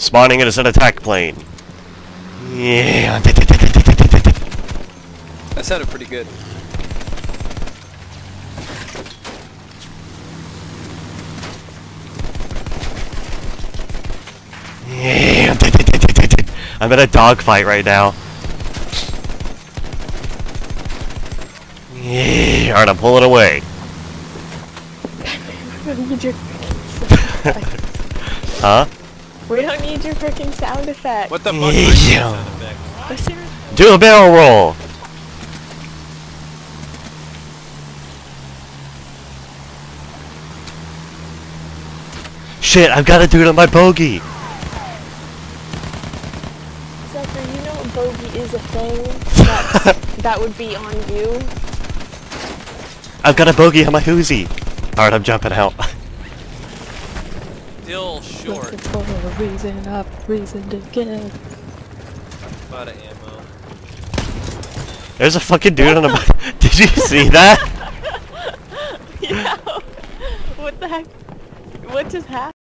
Spawning it as an attack plane. Yeah. That sounded pretty good. Yeah. I'm in a dogfight right now. Yeah. Alright, I'm pulling away. We don't need your freaking sound effects. Huh? We don't need your freaking sound effects. What the fuck? Yeah. Oh, seriously? Do a barrel roll. Shit, I've got to do it on my bogey. Zachary, you know a bogey is a thing that would be on you. I've got a bogey on my Uzi. Alright, I'm jumping out. Still short. Looking for a reason to kill. Out of ammo. There's a fucking dude on a bike. Did you see that? Yeah. What the heck? What just happened?